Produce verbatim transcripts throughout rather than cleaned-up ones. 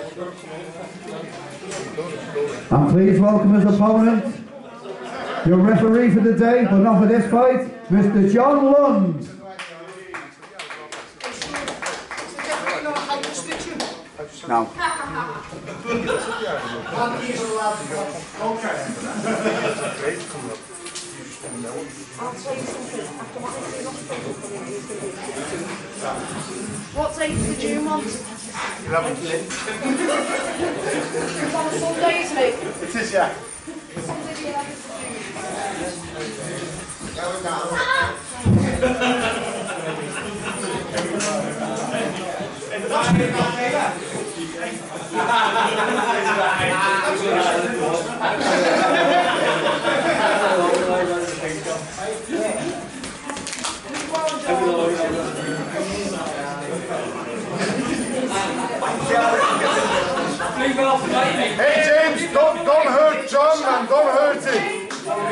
And please welcome as opponent, your referee for the day, but not for this fight, Mister Jon Lund. No. What date is the June one? It's on a Sunday, isn't it? It is, yeah. Sunday the eleventh of Hey James, don't don't hurt John, man, don't hurt him.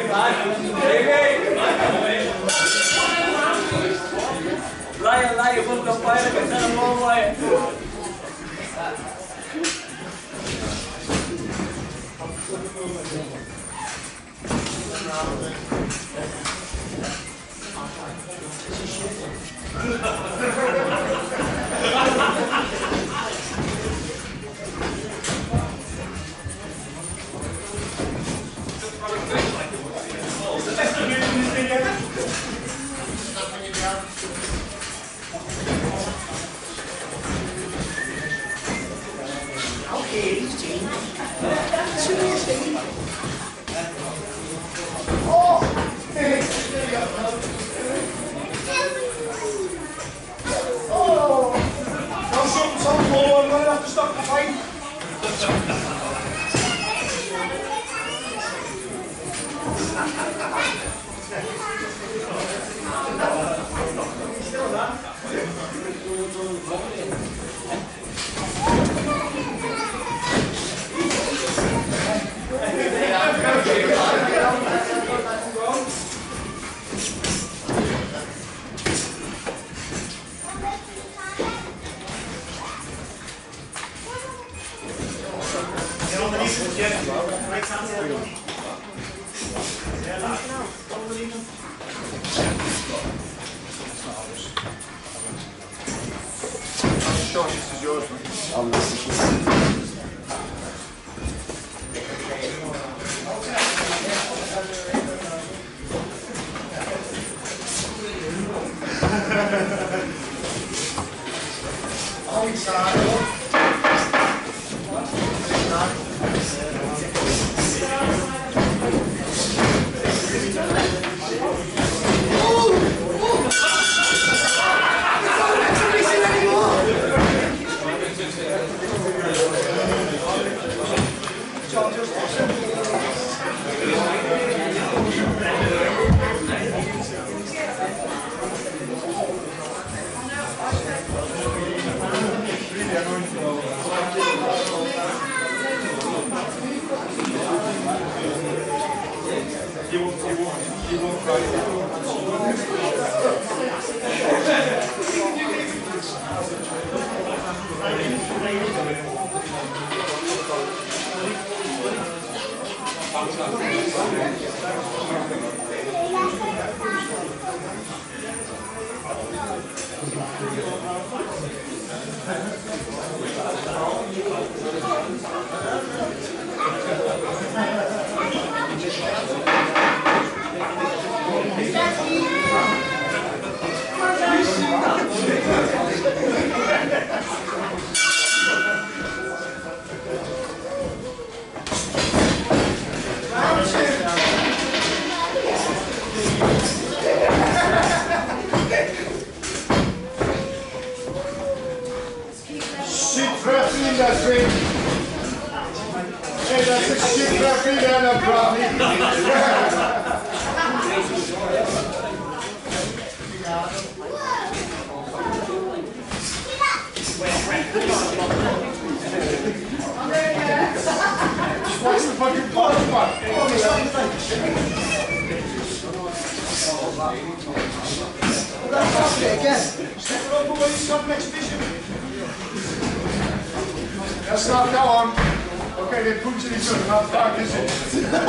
Lion, lion, put the fire against the wall, lion. This is yours, man. Oh, sorry. You won't, you won't, you won't cry. Shit referee in that ring. Hey, that's a shit referee there, no problem. Just watch the fucking ball, man. That's it again. Step it up away, stop next vision. Let's not go on. Okay, they're punching each other, not back, is it?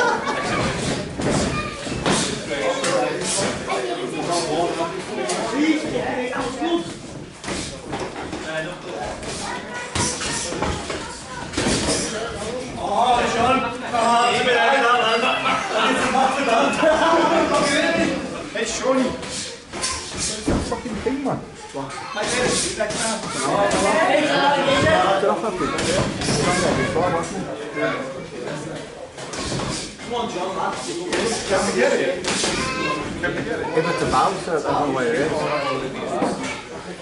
Oh, Jon! Oh, it's a bit heavy, that, man. Hey, Shawnee. Fucking thing, man. Come on, Jon, man. Can we get it? Can we get it? If it's a bounce, I don't know where it is.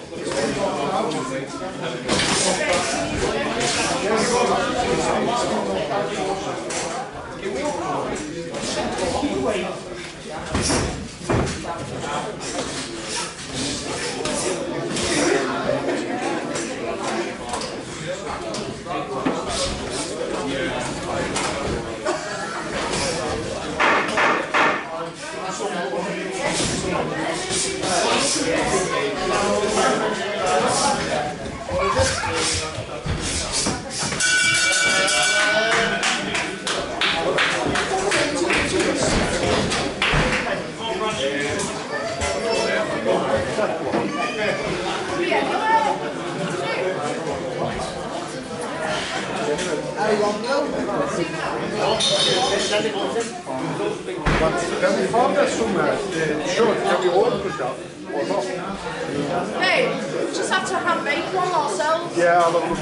Can we find that somewhere? Sure, can we order for that or not? Hey, we just have to hand make one ourselves. Yeah, I'll look.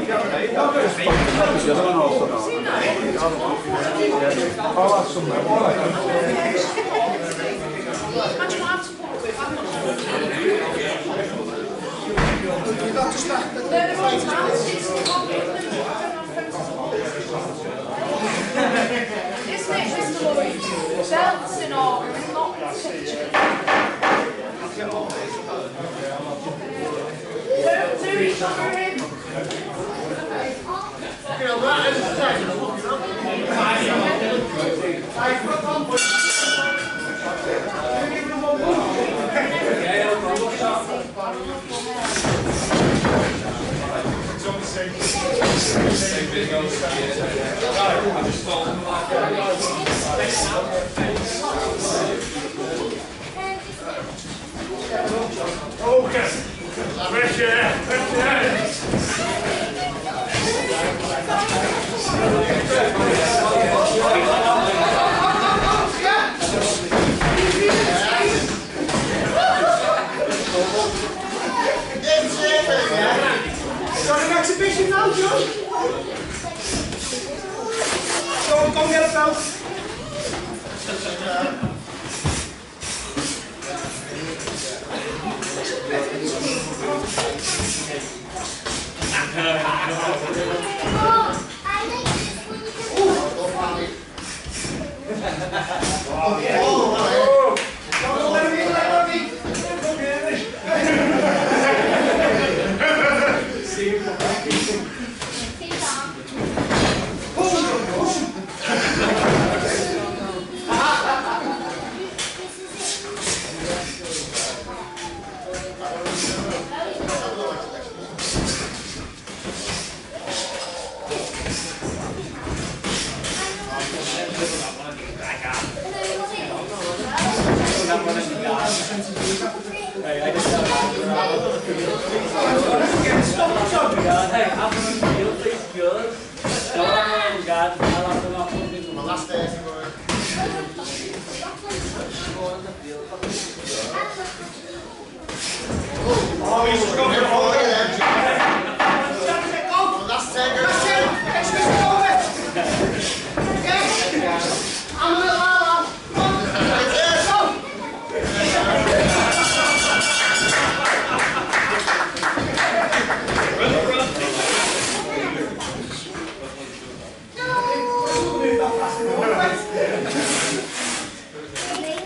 I'll have somewhere. Imagine what I have to put up with. I'm not sure. They're the ones house. It's the one with Isn't it, Mister Lloyd? Belts in our not picture. Don't do each other in. Okay. Fresh air, fresh air. Got an exhibition now, Jon? Go, go and get a belt.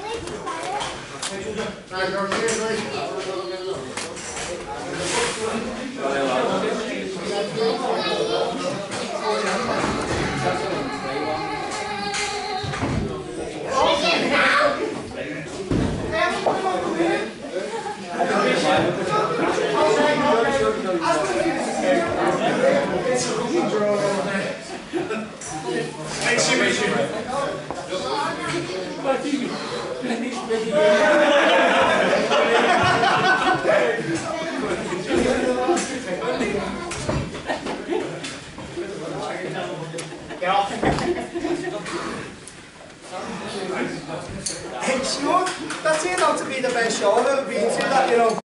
Right, go, cheers, mate. Hey, Sean, that turned out to be the best show I've ever been to, that, you know.